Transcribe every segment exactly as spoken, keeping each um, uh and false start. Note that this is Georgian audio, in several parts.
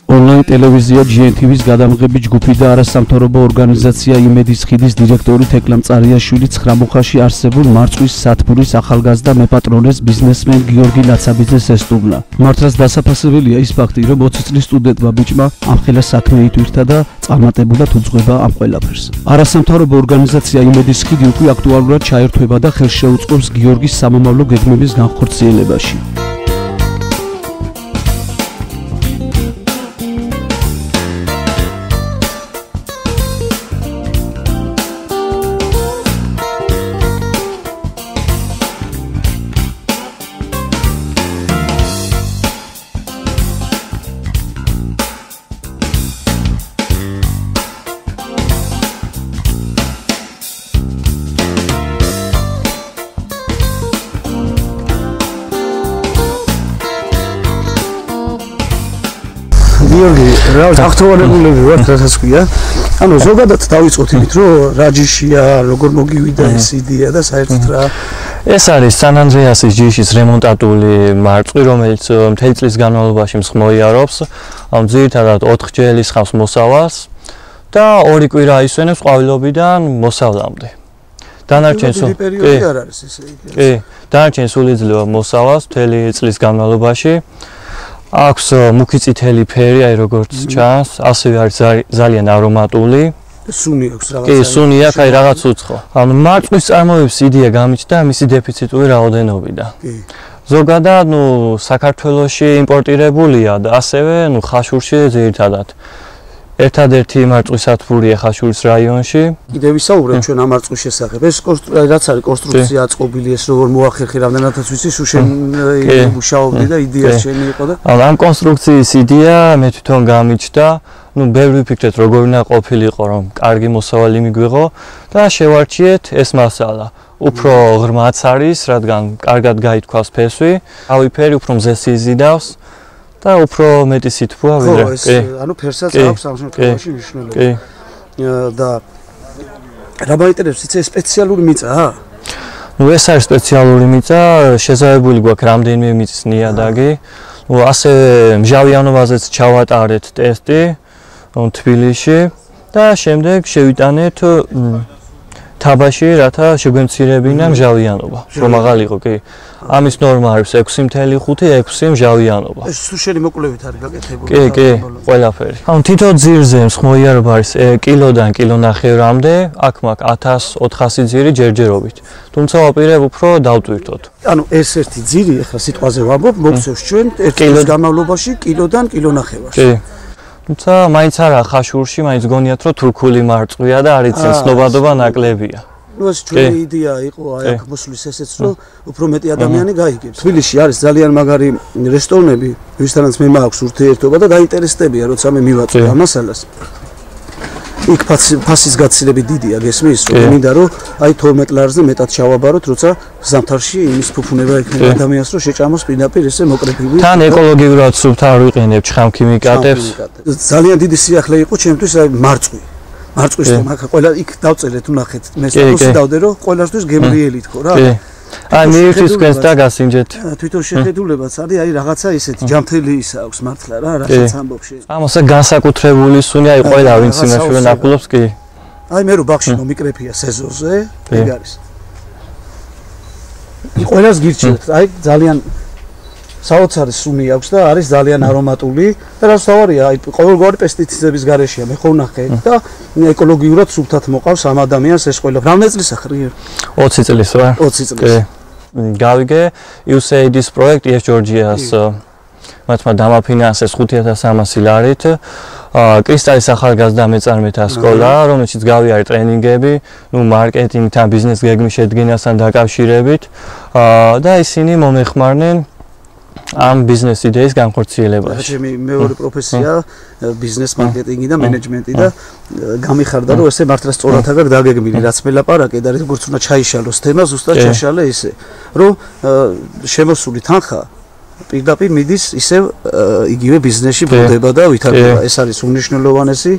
Online ტელევიზია ჯი ენ ტი ვის გადამღები ჯგუფი და არასამთავრობო ორგანიზაცია იმედის ხიდის დირექტორი თეკლა მწარიაშვილი ცხრა მუხაში არსებულ მარწყვის სათბურის ახალგაზრდა მეპატრონეს ბიზნესმენ გიორგი ლაცაბიძეს ესტუმრა. მართლაც დასაფასებელია ის ფაქტი, რომ ოცი წლის სტუდენტმა ბიჭმა ამხელა საქმე ითვირთა და წარმატებულად უძღვება ამ ყველაფერს. არასამთავრობო ორგანიზაცია იმედის ხიდი უკვე აქტუალურად ჩაერთვება და ხელს შეუწყობს გიორგის სამომავლო გეგმების განხორციელებაში. გიორგი, რა აღთვალებულები ვართ, რასაც ქვია. ანუ ზოგადად დავიწყოთ იმით, რომ რა ჯიშია, როგორ მოგივიდა ეს იდეა და საერთოდ რა. ეს არის სან-ანდრეასის ჯიშის რემონტატული მარწყვი, რომელიც მთელი წლის განმავლობაში მსხმოიარობს. ანუ ძირითადად ოთხ ჯელის ხავს მოსავალს და ორი კვირა ისვენებს ყვავილობიდან მოსავლამდე. დანარჩენ სულ პერიოდი არ არის ესე იგი. კი, დანარჩენ სულ იძლევა მოსავალს მთელი წლის განმავლობაში. აქვს მუქი წითელი ფერი, აი როგორც ჩანს, ასევე არის ძალიან არომატული. სუნი აქვს რაღაცა. კი, სუნი აქვს, აი რაღაც უცხო. ანუ მარწვის წარმოების იდეა გამიჩნდა მისი დეფიციტური რაოდენობიდან. კი. ზოგადად, ნუ საქართველოში იმპორტირებულია და ასევე, ნუ ხაშურში ძირითადად. ერთადერთი მარწვის სათბურია ხაშურის რაიონში. კიდევ ვისაუბრებ ჩვენ ამ მარწვის შესახებ. ეს რაც არის კონსტრუქცია აწყობილი, ეს როგორ მოახერხე, რამდენადაც ვიცი, შენ მუშაობდი და იდეას შენი იყო და. ანუ ამ კონსტრუქციის იდეა მე თვითონ გამიჩნდა, ნუ ბევრი ვიფიქრეთ როგორ უნდა ყოფილიყო, რომ კარგი მოსავალი მიგვიღო და შევარჩიეთ ეს მასალა. უფრო ღრმაც არის, რადგან კარგად გაითქვას ფესვი, ავი ფერი უფრო მზეს იზიდავს. და უფრო მეტი სითბოა ვიდრე. კი. ანუ ფერსაც აქვს ამ შემთხვევაში მნიშვნელობა. კი. და რა მაინტერესებს, იცი სპეციალური მიწაა? ნუ ეს არის სპეციალური მიწა, შეზავებული გვაქვს რამდენიმე მიწის ნიადაგი. ნუ ასევე მჟავიანობაზეც ჩავატარეთ ტესტი თბილისში და შემდეგ შევიტანეთ თაბაში, რათა შეგვემცირებინა მჟავიანობა, რომ აღარ იყო, კი. ამის ნორმა არის ექვსი ათეული ხუთი ექვსი მჟავიანობა. ეს თუ შენი მოკვლევით არის გაკეთებული. კი, კი, ყველაფერი. ანუ თითო ძირზე მსხმოიარობა არის კილოდან კილონახევრამდე, აქ მაქვს ათას ოთხასი ძირი ჯერჯერობით. თუმცა ვაპირებ უფრო დავტვირთოთ. ანუ ეს ერთი ძირი, ახლა სიტყვაზე ვამბობ, მოგვცევს ჩვენ ერთ კილოს განმავლობაში კილოდან კილონახევარში. კი. თუმცა მაინც არა ხაშურში, მაინც გონიათ, რომ თურქული მარწყვია და არის ცნობადობა ნაკლებია. ნუ ეს ჩვენი იდეა იყო, აი აქ მოსulis ესეც, რომ უფრო მეტი ადამიანი გაიგებს. თბილისში არის ძალიან მაგარი რესტორნები, ვისთანაც მე მაქვს ურთიერთობა და დაინტერესდებია, როცა მე მივაწვე ამ მასალას. იქ ფასის გაცილები დიდია, გესმის, რომ მინდა რომ აი თორმეტ ლარზე მეტად ჩავაბაროთ, როცა ზამთარში იმის ფუფუნება ექნება ადამიანს, რომ შეჭამოს პირდაპირ ესე მოკრეფილი. თან ეკოლოგიურად სუფთა არ ვიყენებ ჩხამქიმიკატებს. ძალიან დიდი სიახლე იყო ჩემთვის აი მარწყვი. მარწყვის თემა, ყველა იქ დავწერეთ, უნახეთ, მე სტატუსი დავდე, რომ ყველასთვის გემრიელი თქო რა. კი. აი მიირთის თქვენს და გასინჯეთ. თვითონ შეხედულებაც არის, აი რაღაცა ისეთი ჯამთელი ის აქვს მართლა რა, რასაც ამბობს. ამასა განსაკუთრებული სუნი, აი ყველა ვინც იმაშვილე ნახულობს, კი. აი მე რო ბახში მომიკრეფია სეზონზე, ეგ არის. ყველას გირჩევთ, აი ძალიან საოცარი სუნი აქვს და არის ძალიან არომატული და რაც თავარია, აი ყოველგვარი პესტიციდების გარეშეა, მე ხო ვნახე და ეკოლოგიურად სუფთად მოყავს ამ ადამიანს ეს ყველა. რამდენი წლისა ხარ? ოცი წლის ვარ. ოცი წლის. გავიგე იუ ეს έი დი-ის პროექტი ეს ჯორჯიას მათმა დამაფინანსეს ხუთი ათას სამასი ლარით. კრისტალის ახალგაზრდა მეწარმეთა სკოლა, რომელშიც გავიარე ტრენინგები, ნუ მარკეტინგთან, ბიზნეს გეგმის შედგენასთან დაკავშირებით და ისინი მომეხმარნენ ამ ბიზნეს იდეის განხორციელებაში. ჩემი მეორე პროფესია ბიზნეს მარკეტინგი და მენეჯმენტი და გამიხარდა რომ ესე მართლა სწორად აღარ დაგეგმილი რაც მელაპარაკე და როგორც უნდა ჩაიშალოს თემა ზუსტად ჩაშალე ისე რომ შემოსული თანხა პირდაპირ მიდის ისევ იგივე ბიზნესში ბრუნდება და ვითარდება. ეს არის უნიშნელოვანესი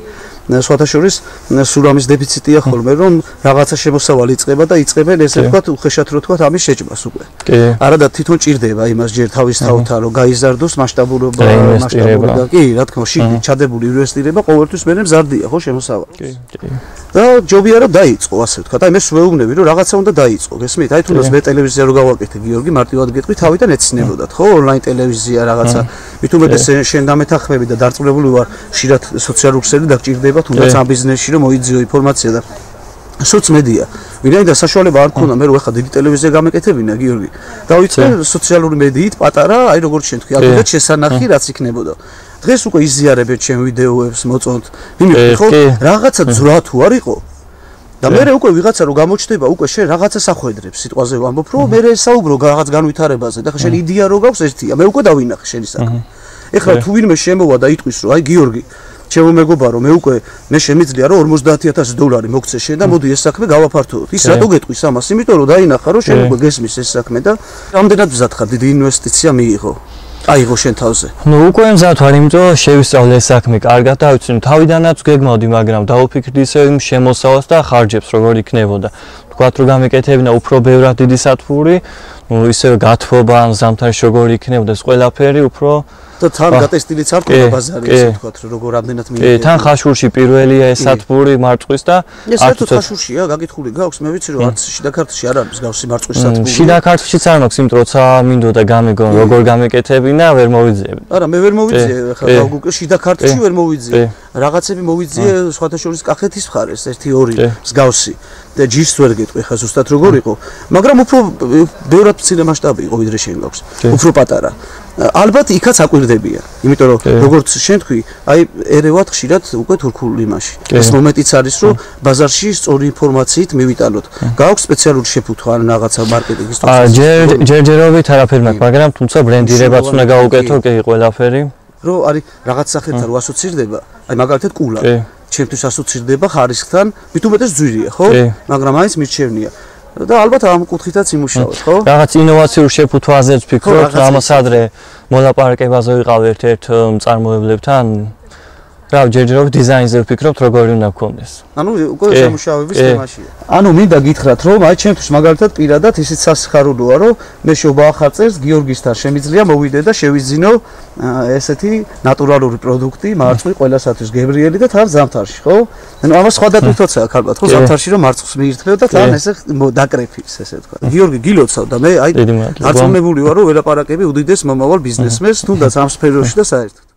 სხვათა შორის სულ ამის დეფიციტია ხოლმე, რომ რაღაცა შემოსავალი იწყება და იწყებენ ესე ვთქვათ, უხეშად რო ვთქვათ, ამის შეჭმას უკვე. არა და თვითონ ჭირდება იმას ჯერ თავის თავთან, რომ გაიზარდოს მასშტაბურობა, მასშტაბურობა. კი, რა თქმა უნდა, შიგნით ჩადებული ინვესტირება ყოველთვის მერე მზარდია, ხო, შემოსავალი. კი, კი. და ჯობია რომ დაიწყო, ასე ვთქვათ. აი მე ვეუბნები, რომ რაღაცა უნდა დაიწყო. გესმით? აი თუნდაც მე ტელევიზია რო გავაკეთე, გიორგი, მარტივად გეტყვი, თავიდან ეცინებოდათ, ხო, ონლაინ ტელევიზია რაღაცა. მით უმეტეს შენ დამეთანხმები და დარწმუნებული ვარ, ხშირად სოციალურ ქსელი დაგჭირდება თუნდაც ამ ბიზნესში რომ მოიძიო ინფორმაცია და სოციმედია. ვინაიდან საშუალება არ მქონდა, მე რო ახლა დიდი ტელევიზია გამეკეთებინა, გიორგი. დავიწყე სოციალური მედიით პატარა, აი როგორც შენ თქვი, აკეთეთ შესანახი, რაც იქნებოდა. დღეს უკვე იზიარებთ ჩემ ვიდეოებს, მოწონთ. იმით ხო, რაღაცა ძვრა თუ არ იყო. და მე უკვე ვიღაცა რო გამოჩნდება, უკვე შენ რაღაცა სახვედრებს სიტყვაზე ვამბობ, რომ მე საუბრო რაღაც განვითარებაზე და ხა შენ იდეა რო გაქვს ერთია, მე უკვე დავინახე შენი საქმე. ეხლა თუ ვინმე შემოვა და იტყვის, რომ აი გიორგი ჩემო მეგობარო, მე უკვე მე შემიძლია რომ ორმოცდაათი ათასი დოლარი მოგცე შენ და მოდი ეს საქმე გავაფართოვოთ. ის რატო გეტყვის ამას? იმიტომ რომ დაინახა რომ შენ უკვე გესმის ეს საქმე და რამდენად მზად ხარ, დიდი ინვესტიცია მიიღო. აიღო შენ თავზე. ნუ უკვე მზად ვარ, იმიტომ რომ შევისწავლე ეს საქმე კარგად და ვიცი, თავიდანაც გეგმავდი, მაგრამ დავუფიქრდი ისე იმ შემოსავალს და ხარჯებს როგორ იქნებოდა. თქვათ რომ გამეკეთებინა უფრო ბევრად დიდი სათბური, ნუ ისე გათბობა ან ზამთარში როგორ იქნებოდა ეს ყველაფერი უფრო და თან გატესტილიც არ ქონდა ბაზარი, ესე ვთქვათ, როგორ რამდენად მიიღე. კი, თან ხაშურში პირველია ეს სათბური მარწყვის და ეს საერთოდ ხაშურშია, გაკითხული გაქვს, მე ვიცი რომ არც შიდა ქართლში არ არის მსგავსი მარწყვის სათბური. შიდა ქართლშიც არ მაქვს, იმიტომ რომ როცა მინდოდა გამეგონ როგორ გამეკეთებინა, ვერ მოვიძიებდი. არა, მე ვერ მოვიძიე, ხა უკვე შიდა ქართლში ვერ მოვიძიე. რაღაცები მოვიძიე სხვათა შორის კახეთის მხარეს, ერთი ორი მსგავსი. და ჯიშს ვერ გეტყვი ხა ზუსტად როგორ იყო, მაგრამ უფრო ბევრად მცირე მასშტაბი იყო ვიდრე შენ გაქვს. უფრო პატარა. ალბათ იქაც აკვირდებიან, იმიტომ რომ როგორც შენ თქვი, აი ერევათ ხშირად უკვე თურქულ იმაში. ეს მომენტიც არის, რომ ბაზარში სწორი ინფორმაციით მივიტანოთ. გაქვს სპეციალური შეფუთვა ან რაღაცა მარკეტინგის აა ჯერ ჯერჯერობით არაფერი მაქვს, მაგრამ თუმცა ბრენდირებაც უნდა გავუკეთო, კი ყველაფერი. რომ არის რაღაც სახელთან რო ასოცირდება, აი მაგალითად კულა. ჩემთვის ასოცირდება ხარისხთან, მით უმეტეს ძვირია, ხო? მაგრამ აიც მირჩევნია. და ალბათ ამ კუთხითაც იმუშავოთ, ხო? რაღაც ინოვაციურ შეფუთვაზეც ვფიქრობ, ამას ადრე მოლაპარაკებაზე ვიყავ ერთ-ერთ მწარმოებლებთან. რა, ჯერჯერობით დიზაინზე ვფიქრობთ, როგორი უნდა გქონდეს. ანუ უკვე შემუშავების თემაშია. ანუ მინდა გითხრათ, რომ აი ჩემთვის მაგალითად პირადად ისიც სასიხარულოა, რომ მე შევბაახარ წერს გიორგისთან შემიძლია მოვიდე და შევიძინო ესეთი ნატურალური პროდუქტი, მარწყვი ყველასათვის გებრიელი და თან ზამთარში, ხო? ანუ ამას სხვა დატვირთვაცა აქ ალბათ, ხო, ზამთარში რომ მარწყვის მიირთმევ და თან ესე დაკრეფის, ესე ვთქვა. გიორგი, გილოცავ და მე აი დარწმუნებული ვარ, რომ ველაპარაკები უდიდეს მომავალ ბიზნესმენს, თუნდაც ამ სფეროში და საერთოდ.